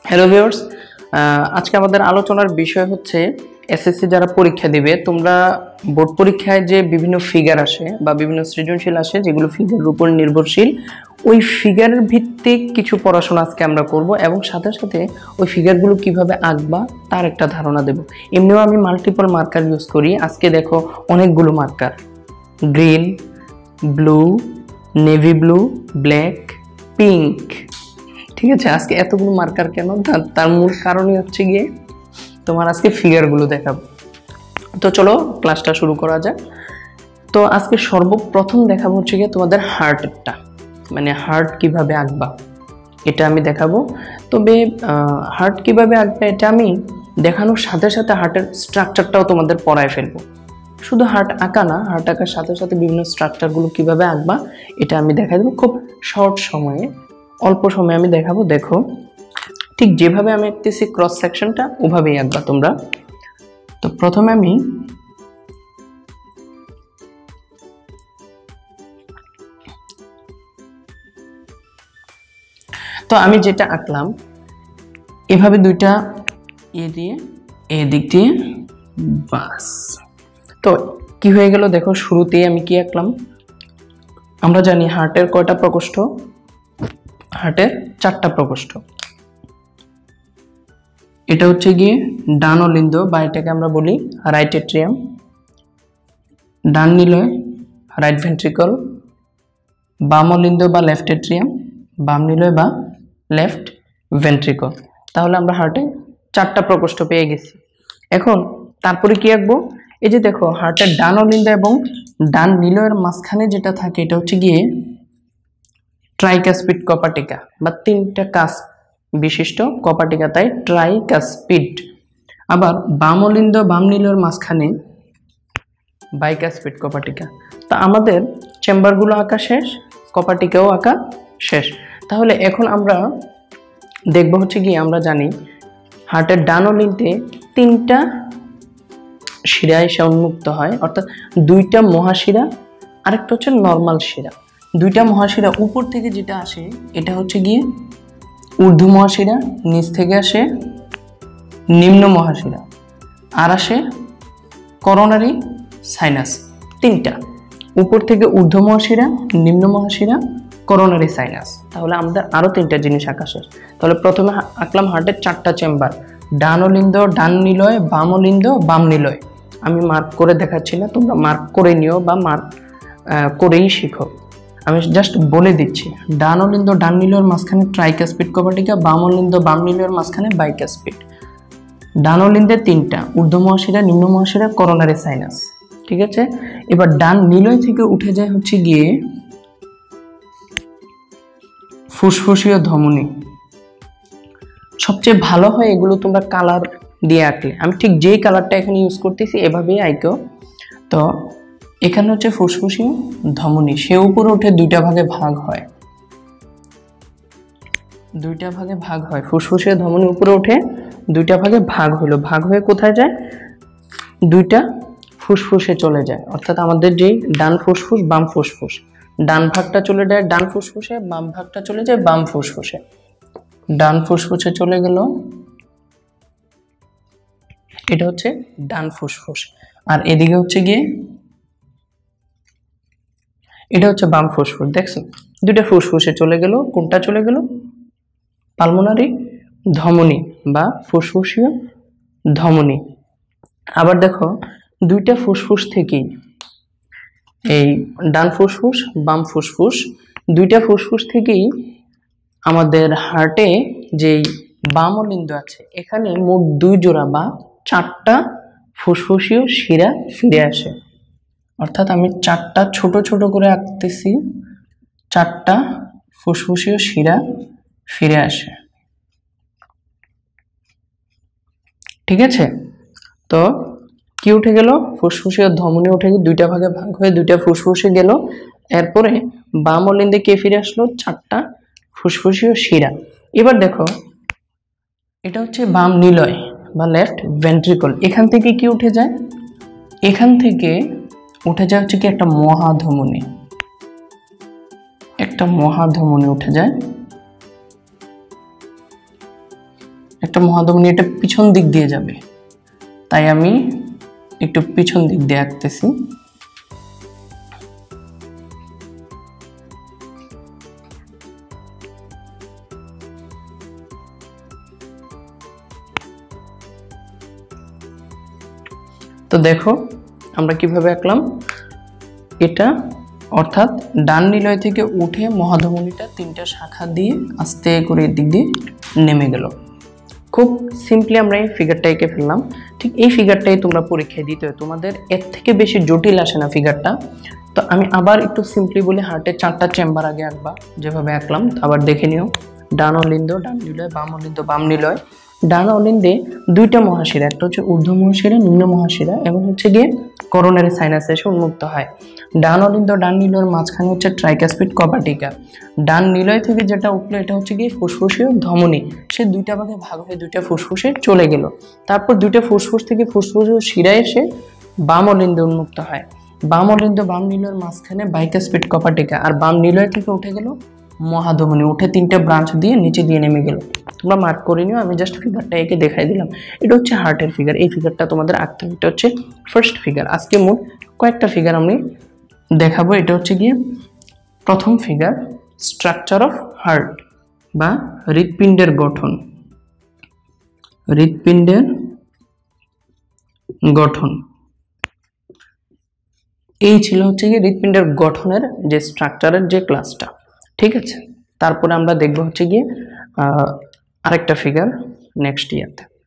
Hello viewers, আজকে আমাদের আলোচনার বিষয় হচ্ছে এসএসসি যারা পরীক্ষা দিবে, তোমরা বোর্ড পরীক্ষায় যে বিভিন্ন ফিগার আসে বা বিভিন্ন সৃজনশীল আসে যেগুলো ফিগারের উপর নির্ভরশীল, ওই ফিগারের ভিত্তিক কিছু পড়াশোনা আজকে আমরা করব এবং সাথে সাথে ওই ফিগারগুলো কিভাবে আঁকবা তার একটা ধারণা দেব। এমনিও আমি মাল্টিপল মার্কার ইউজ করি। আজকে দেখো অনেকগুলো marker, green, blue, navy blue, black, pink. ঠিক আছে, আজকে এতগুলো মার্কার কেন? তার মূল কারণই হচ্ছে গিয়ে তোমার আজকে ফিগারগুলো দেখাবো। তো চলো ক্লাসটা শুরু করা যাক। তো আজকে সর্বপ্রথম দেখাবো হচ্ছে গিয়ে তোমাদের হার্টটা, মানে হার্ট কিভাবে আঁকবা এটা আমি দেখাবো। তবে হার্ট কিভাবে আঁকবে এটা আমি দেখানোর সাথে সাথে হার্টের স্ট্রাকচারটাও তোমাদের পড়ায় ফেলবো। শুধু হার্ট আঁকা না, হার্ট আঁকার সাথে সাথে বিভিন্ন স্ট্রাকচারগুলো কিভাবে আঁকবা এটা আমি দেখাই দেবো খুব শর্ট সময়ে, অল্প সময়ে আমি দেখাবো। দেখো, ঠিক যেভাবে আমি আঁকতেছি ক্রস সেকশনটা ওভাবেই আঁকবা তোমরা। তো প্রথমে আমি যেটা আঁকলাম এভাবে দুইটা দিয়ে দিক দিয়ে, বাস। তো কি হয়ে গেল দেখো, শুরুতেই আমি কি আঁকলাম? আমরা জানি হার্টের কয়টা প্রকোষ্ঠ? হার্টের 4টা প্রকোষ্ঠ। এটা হচ্ছে গিয়ে ডান অলিন্দ বা এটাকে আমরা বলি রাইট এট্রিয়াম, ডান নিলয় রাইট ভেন্ট্রিকল, বাম অলিন্দ বা লেফট এট্রিয়াম, বাম নিলয় বা লেফট ভেন্ট্রিকল। তাহলে আমরা হার্টে 4টা প্রকোষ্ঠ পেয়ে গেছি। এখন তারপরে কি আঁকবো? এই যে দেখো, হার্টের ডান অলিন্দ এবং ডান নিলয়ের মাঝখানে যেটা থাকে এটা হচ্ছে গিয়ে ট্রাইকাসপিড কপাটিকা বা 3টা কাস্প বিশিষ্ট কপাটিকা, তাই ট্রাইকাসপিড। আবার বাম অলিন্দ বাম নিলয়ের মাঝখানে বাইকাসপিড কপাটিকা। তা আমাদের চেম্বারগুলো আঁকা শেষ, কপাটিকাও আঁকা শেষ। তাহলে এখন আমরা দেখব হচ্ছে কি, আমরা জানি হার্টের ডান অলিন্দে 3টা শিরা এসে উন্মুক্ত হয়, অর্থাৎ 2টা মহাশিরা, আরেকটা হচ্ছে নর্মাল শিরা। 2টা মহাশিরা উপর থেকে যেটা আসে এটা হচ্ছে গিয়ে ঊর্ধ্ব মহাশিরা, নিচ থেকে আসে নিম্ন মহাশিরা, আর আসে করোনারি সাইনাস। 3টা, উপর থেকে ঊর্ধ্ব মহাশিরা, নিম্ন মহাশিরা, করোনারি সাইনাস। তাহলে আমাদের আরো 3টা জিনিস আঁকা শেষ। তাহলে প্রথমে আঁকলাম হার্টের 4টা চেম্বার, ডান অলিন্দ ডান নিলয়, বাম অলিন্দ বাম নিলয়। আমি মার্ক করে দেখাচ্ছি না, তোমরা মার্ক করে নিও বা মার্ক করেই শিখো। আমি জাস্ট বলে দিচ্ছি, ডান অলিন্দ ডান নিলয়ের মাঝখানে ট্রাইকাসপিড কপাটিকা, বাম অলিন্দ বাম নিলয়ের মাঝখানে বাইকাসপিড। ডান অলিন্দে 3টা, ঊর্ধ্ব মহাশিরা, নিম্ন মহাশিরা, করোনারি সাইনাস। ঠিক আছে, এবার ডান নিলয় থেকে উঠে যায় হচ্ছে গিয়ে ফুসফুসীয় ধমনী। সবচেয়ে ভালো হয় এগুলো তোমরা কালার দিয়ে আঁকলে। আমি ঠিক যেই কালারটা এখানে ইউজ করতেছি এভাবেই আঁকো। তো এখানে হচ্ছে ফুসফুসীয় ধমনী, সে উপরে উঠে 2টা ভাগে ভাগ হয়, 2টা ভাগে ভাগ হয়। ফুসফুসীয় ধমনী উপরে উঠে 2টা ভাগে ভাগ হলো, ভাগ হয়ে কোথায় যায়? 2টা ফুসফুসে চলে যায়। অর্থাৎ আমাদের যেই ডান ফুসফুস বাম ফুসফুস, ডান ভাগটা চলে যায় ডান ফুসফুসে, বাম ভাগটা চলে যায় বাম ফুসফুসে। ডান ফুসফুসে চলে গেল, এটা হচ্ছে ডান ফুসফুস। আর এদিকে হচ্ছে গিয়ে এটা হচ্ছে বাম ফুসফুস। দেখছো, 2টা ফুসফুসে চলে গেল। কোনটা চলে গেল? পালমোনারি ধমনী বা ফুসফুসীয় ধমনী। আবার দেখো, 2টা ফুসফুস থেকেই এই ডান ফুসফুস বাম ফুসফুস, 2টা ফুসফুস থেকেই আমাদের হার্টে যেই বাম অলিন্দ আছে এখানে মোট 2 জোড়া বা 4টা ফুসফুসীয় শিরা ফিরে আসে। অর্থাৎ আমি 4টা ছোট ছোট করে আঁকতেছি, 4টা ফুসফুসীয় শিরা ফিরে আসে। ঠিক আছে, তো কি উঠে গেল? ফুসফুসীয় ধমনী উঠে গিয়ে 2টা ভাগে ভাগ হয়ে 2টা ফুসফুসে গেল। এরপরে বাম অলিন্দে কে ফিরে আসলো? 4টা ফুসফুসীয় শিরা। এবার দেখো, এটা হচ্ছে বাম নিলয় বা লেফট ভেন্ট্রিকল। এখান থেকে কি উঠে যায়? এখান থেকে উঠে যায় হচ্ছে কি একটা মহাধমনী, একটা মহাধমনী উঠে যায়। একটা মহাধমনী এটা পিছন দিক দিয়ে যাবে, তাই আমি একটু পিছন দিক দিয়ে আঁকতেছি। তো দেখো আমরা কিভাবে আঁকলাম এটা, অর্থাৎ ডান নিলয় থেকে উঠে মহাধমনীটা 3টা শাখা দিয়ে আস্তে করে এদিক দিয়ে নেমে গেল। খুব সিম্পলি আমরা এই ফিগারটা এঁকে ফেললাম। ঠিক এই ফিগারটাই তোমরা পরীক্ষায় দিতে হয়, তোমাদের এর থেকে বেশি জটিল আসে না ফিগারটা। তো আমি আবার একটু সিম্পলি বলি, হার্টের 4টা চেম্বার আগে আঁকবা যেভাবে আঁকলাম, আবার দেখে নিও। ডান অলিন্দ ডান নিলয়, বাম অলিন্দ বাম নিলয়। ডান অলিন্দে 2টা মহাশিরা, একটা হচ্ছে ঊর্ধ্ব মহাশিরা, নিম্ন মহাশিরা, এবং হচ্ছে গিয়ে করোনারি সাইনাস এসে উন্মুক্ত হয়। ডান অলিন্দ ডান নিলয়ের মাঝখানে হচ্ছে ট্রাইকাসপিড কপাটিকা। ডান নিলয় থেকে যেটা উঠলো এটা হচ্ছে গিয়ে ফুসফুসীয় ধমনী, সে 2টা ভাগে ভাগ হয়ে 2টা ফুসফুসে চলে গেল। তারপর 2টা ফুসফুস থেকে ফুসফুসীয় শিরা এসে বাম অলিন্দে উন্মুক্ত হয়। বাম অলিন্দ বাম নিলয়ের মাঝখানে বাইকাসপিড কপাটিকা, আর বাম নিলয় থেকে উঠে গেল মহাধমনী, উঠে 3টা ব্রাঞ্চ দিয়ে নিচে দিয়ে নেমে গেল। তোমরা মার্ক করে নিও, আমি জাস্ট ফিগারটা এঁকে দেখাই দিলাম। এটা হচ্ছে হার্টের ফিগার, এই ফিগারটা তোমাদের আঁকতে হবে। এটা হচ্ছে ফার্স্ট ফিগার। আজকে মোট কয়েকটা ফিগার আমি দেখাবো। এটা হচ্ছে গিয়ে প্রথম ফিগার, স্ট্রাকচার অফ হার্ট বা হৃৎপিণ্ডের গঠন। হৃৎপিণ্ডের গঠন এই ছিল হচ্ছে গিয়ে হৃৎপিণ্ডের গঠনের যে স্ট্রাকচারের যে ক্লাসটা, ঠিক আছে। তারপরে আমরা দেখবো হচ্ছে গিয়ে আরেকটা ফিগার নেক্সট ইয়াতে।